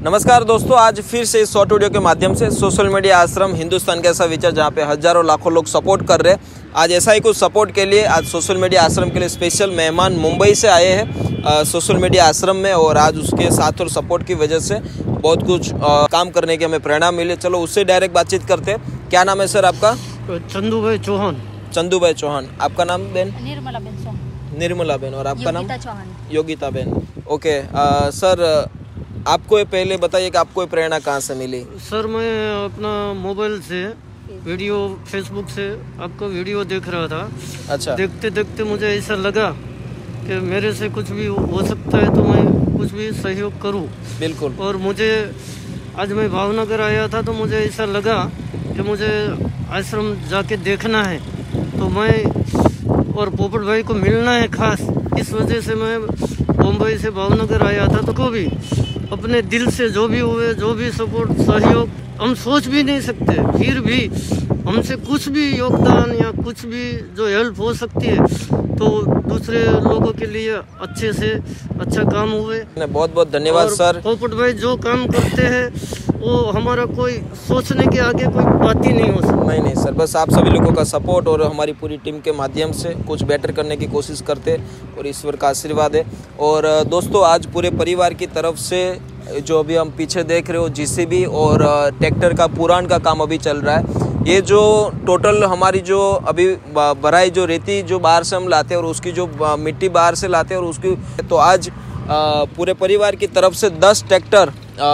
नमस्कार दोस्तों, आज फिर से इस शॉर्ट वीडियो के माध्यम से सोशल मीडिया आश्रम हिंदुस्तान का ऐसा विचार जहां पे हजारों लाखों लोग सपोर्ट कर रहे हैं। आज ऐसा ही कुछ सपोर्ट के लिए आज सोशल मीडिया आश्रम के लिए स्पेशल मेहमान मुंबई से आए हैं सोशल मीडिया आश्रम में, और आज उसके साथ और सपोर्ट की वजह से बहुत कुछ काम करने की हमें प्रेरणा मिली। चलो उससे डायरेक्ट बातचीत करते हैं। क्या नाम है सर आपका? चंदू भाई चौहान। चंदू भाई चौहान। आपका नाम बेन? निर्मला बेन। निर्मला बेन। और आपका नाम? योगिता बेन। ओके सर, आपको ये पहले बताइए कि आपको ये प्रेरणा कहाँ से मिली? सर मैं अपना मोबाइल से वीडियो फेसबुक से आपका वीडियो देख रहा था। अच्छा। देखते देखते मुझे ऐसा लगा कि मेरे से कुछ भी हो सकता है तो मैं कुछ भी सहयोग करूं। बिल्कुल। और मुझे आज मैं भावनगर आया था तो मुझे ऐसा लगा कि मुझे आश्रम जाके देखना है, तो मैं और पोपट भाई को मिलना है खास। इस वजह से मैं मुंबई से भावनगर आया था। तो को भी अपने दिल से जो भी हुए, जो भी सपोर्ट सहयोग हम सोच भी नहीं सकते, फिर भी हमसे कुछ भी योगदान या कुछ भी जो हेल्प हो सकती है तो दूसरे लोगों के लिए अच्छे से अच्छा काम हुए। बहुत बहुत धन्यवाद सर। पोपट भाई जो काम करते हैं वो हमारा कोई सोचने के आगे कोई बात ही नहीं हो सकती। नहीं सर, बस आप सभी लोगों का सपोर्ट और हमारी पूरी टीम के माध्यम से कुछ बेटर करने की कोशिश करते और ईश्वर का आशीर्वाद है। और दोस्तों, आज पूरे परिवार की तरफ से जो अभी हम पीछे देख रहे हो जेसीबी और ट्रैक्टर का पुरान का काम अभी चल रहा है। ये जो टोटल हमारी जो अभी भराई जो रेती जो बाहर से हम लाते हैं और उसकी जो मिट्टी बाहर से लाते हैं और उसकी, तो आज पूरे परिवार की तरफ से 10 ट्रैक्टर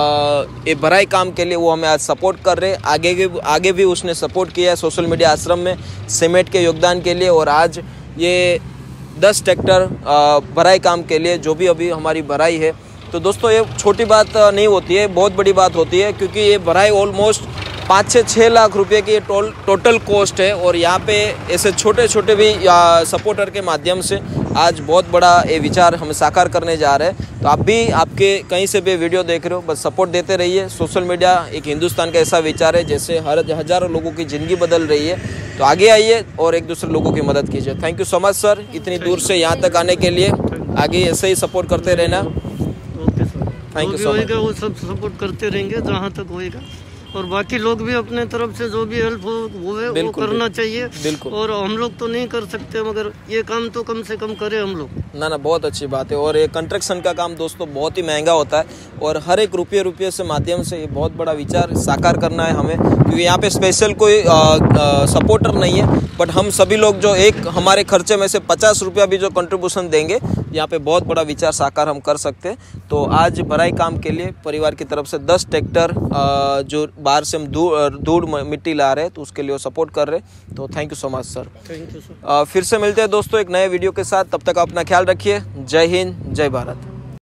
ये भराई काम के लिए वो हमें आज सपोर्ट कर रहे हैं। आगे भी उसने सपोर्ट किया है सोशल मीडिया आश्रम में सीमेंट के योगदान के लिए। और आज ये 10 ट्रैक्टर भराई काम के लिए जो भी अभी हमारी भराई है, तो दोस्तों ये छोटी बात नहीं होती है, बहुत बड़ी बात होती है, क्योंकि ये भराई ऑलमोस्ट 5 से 6 लाख रुपए की टोटल कॉस्ट है। और यहाँ पे ऐसे छोटे छोटे भी सपोर्टर के माध्यम से आज बहुत बड़ा ये विचार हम साकार करने जा रहे हैं। तो आप भी आपके कहीं से भी वीडियो देख रहे हो, बस सपोर्ट देते रहिए। सोशल मीडिया एक हिंदुस्तान का ऐसा विचार है जैसे हजारों लोगों की ज़िंदगी बदल रही है। तो आगे आइए और एक दूसरे लोगों की मदद कीजिए। Thank you so much sir, इतनी दूर से यहाँ तक आने के लिए। आगे ऐसे ही सपोर्ट करते रहना। Thank you so much. वो सब सपोर्ट करते रहेंगे जहाँ तक होएगा, और बाकी लोग भी अपने तरफ से जो भी हेल्प हो वो करना चाहिए। बिल्कुल। और हम लोग तो नहीं कर सकते, मगर ये काम तो कम से कम करें हम लोग। ना बहुत अच्छी बात है। और ये कंस्ट्रक्शन का काम दोस्तों बहुत ही महंगा होता है, और हर एक रुपये से माध्यम से ये बहुत बड़ा विचार साकार करना है हमें, क्योंकि यहाँ पे स्पेशल कोई सपोर्टर नहीं है, बट हम सभी लोग जो एक हमारे खर्चे में से 50 रुपया भी जो कंट्रीब्यूशन देंगे, यहाँ पे बहुत बड़ा विचार साकार हम कर सकते हैं। तो आज भराई काम के लिए परिवार की तरफ से 10 ट्रैक्टर जो बाहर से हम धूल मिट्टी ला रहे हैं, तो उसके लिए वो सपोर्ट कर रहे हैं। तो thank you so much sir. Thank you sir. फिर से मिलते हैं दोस्तों एक नए वीडियो के साथ। तब तक अपना ख्याल रखिए। जय हिंद, जय भारत।